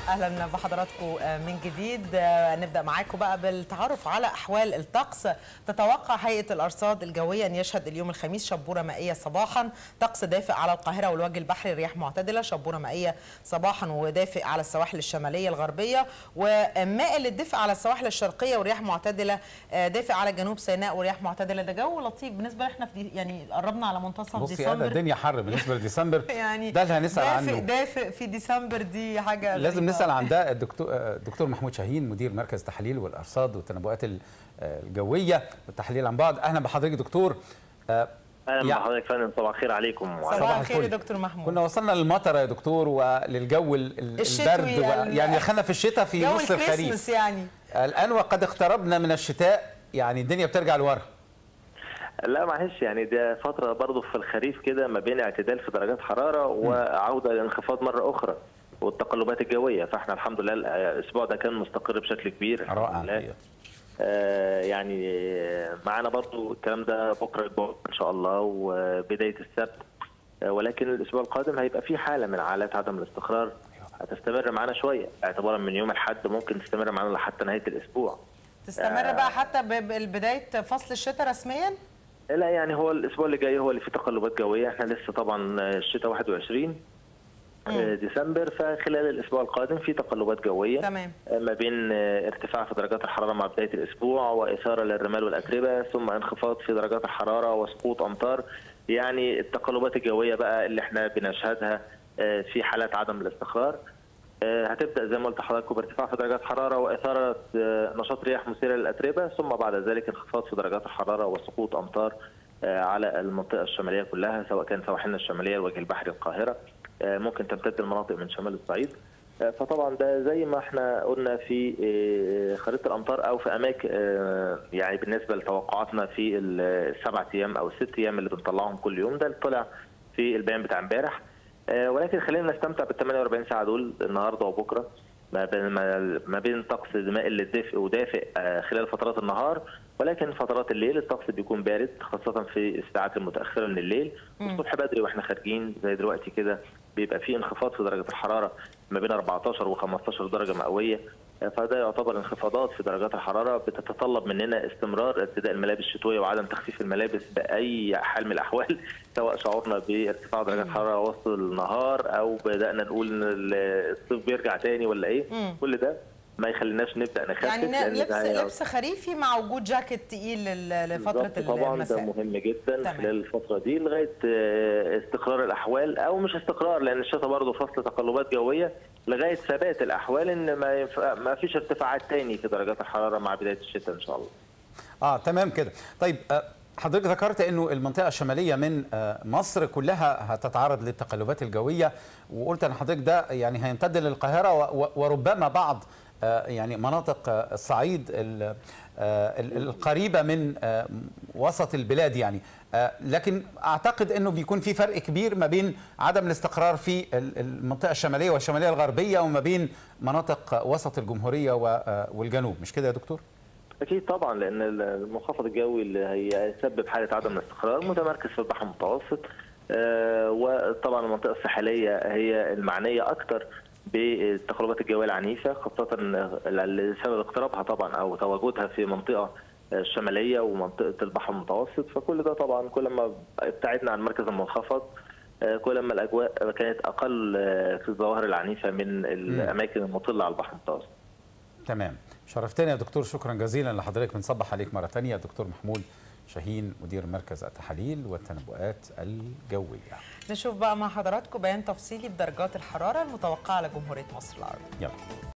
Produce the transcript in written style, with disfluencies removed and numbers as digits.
اهلا بحضراتكم من جديد. نبدا معاكم بقى بالتعرف على احوال الطقس. تتوقع هيئه الارصاد الجويه ان يشهد اليوم الخميس شبوره مائيه صباحا، طقس دافئ على القاهره والوجه البحري، رياح معتدله، شبوره مائيه صباحا ودافئ على السواحل الشماليه الغربيه، ومائل للدفء على السواحل الشرقيه ورياح معتدله، دافئ على جنوب سيناء ورياح معتدله. ده جو لطيف بالنسبه لنا، احنا يعني قربنا على منتصف ديسمبر. الدنيا حر بالنسبه لديسمبر. يعني ده اللي هنسال عنه. دافئ في ديسمبر، دي حاجه لازم نسال عن ده. الدكتور محمود شاهين، مدير مركز تحليل والارصاد والتنبؤات الجويه والتحليل عن بعد. اهلا بحضرتك دكتور. اهلا بحضرتك فندم، صباح الخير عليكم. صباح الخير يا دكتور محمود. كنا وصلنا للمطر يا دكتور وللجو البرد يعني دخلنا في الشتاء في نص الخريف يعني الان وقد اقتربنا من الشتاء، يعني الدنيا بترجع لورا. لا معلش، يعني ده فتره برضه في الخريف كده ما بين اعتدال في درجات حراره وعوده للانخفاض مره اخرى والتقلبات الجويه، فاحنا الحمد لله الاسبوع ده كان مستقر بشكل كبير. رائع. يعني معانا برضو الكلام ده بكره ان شاء الله وبدايه السبت، ولكن الاسبوع القادم هيبقى فيه حاله من حالات عدم الاستقرار هتستمر معانا شويه، اعتبارا من يوم الاحد ممكن تستمر معانا لحتى نهايه الاسبوع. تستمر بقى حتى بدايه فصل الشتاء رسميا؟ لا يعني هو الاسبوع اللي جاي هو اللي فيه تقلبات جويه، احنا لسه طبعا الشتاء 21 ديسمبر، فخلال الاسبوع القادم في تقلبات جويه تمام ما بين ارتفاع في درجات الحراره مع بدايه الاسبوع واثاره للرمال والاتربه، ثم انخفاض في درجات الحراره وسقوط امطار. يعني التقلبات الجويه بقى اللي احنا بنشهدها في حالات عدم الاستقرار هتبدا زي ما قلت لحضراتكم بارتفاع في درجات الحراره واثاره نشاط رياح مثيره للاتربه، ثم بعد ذلك انخفاض في درجات الحراره وسقوط امطار على المنطقه الشماليه كلها، سواء كان سواحلنا الشماليه الوجه البحري القاهره، ممكن تمتد المناطق من شمال الصعيد. فطبعا ده زي ما احنا قلنا في خريطه الامطار او في اماكن، يعني بالنسبه لتوقعاتنا في السبع ايام او الست ايام اللي بنطلعهم كل يوم، ده اللي طلع في البيان بتاع امبارح. ولكن خلينا نستمتع بال 48 ساعه دول النهارده وبكره ما بين طقس مائل للدفء ودافئ خلال فترات النهار، ولكن فترات الليل الطقس بيكون بارد خاصه في الساعات المتاخره من الليل، والصبح بدري واحنا خارجين زي دلوقتي كده بيبقى في انخفاض في درجه الحراره ما بين 14 و15 درجه مئويه، فده يعتبر انخفاضات في درجات الحراره بتتطلب مننا استمرار ارتداء الملابس الشتويه وعدم تخفيف الملابس باي حال من الاحوال، سواء شعورنا بارتفاع درجات الحراره وسط النهار او بدانا نقول ان الصيف بيرجع تاني ولا ايه. كل ده ما يخليناش نبدا نخفف، يعني لبس خريفي مع وجود جاكيت تقيل لفتره المساء. طبعا ده مهم جدا خلال الفتره دي لغايه استقرار الاحوال، او مش استقرار لان الشتاء برضه فصل تقلبات جويه، لغايه ثبات الاحوال ان ما فيش ارتفاعات تاني في درجات الحراره مع بدايه الشتاء ان شاء الله. تمام كده. طيب حضرتك ذكرت انه المنطقه الشماليه من مصر كلها هتتعرض للتقلبات الجويه، وقلت ان حضرتك ده يعني هيمتد للقاهره وربما بعض يعني مناطق الصعيد القريبه من وسط البلاد يعني، لكن اعتقد انه بيكون في فرق كبير ما بين عدم الاستقرار في المنطقه الشماليه والشماليه الغربيه وما بين مناطق وسط الجمهوريه والجنوب، مش كده يا دكتور؟ اكيد طبعا، لان المنخفض الجوي اللي هيسبب حاله عدم الاستقرار متمركز في البحر المتوسط، وطبعا المنطقه الساحليه هي المعنيه اكثر بالتقلبات الجويه العنيفه، خاصه لسبب اقترابها طبعا او تواجدها في منطقه الشماليه ومنطقه البحر المتوسط، فكل ده طبعا كل ما ابتعدنا عن مركز المنخفض كل ما الاجواء كانت اقل في الظواهر العنيفه من الاماكن المطله على البحر المتوسط. تمام، شرفتنا يا دكتور، شكرا جزيلا لحضرتك. بنصبح عليك مره ثانيه دكتور محمود شاهين، مدير مركز التحاليل والتنبؤات الجويه. نشوف بقى مع حضراتكم بيان تفصيلي بدرجات الحراره المتوقعه لجمهوريه مصر العربيه. يلا.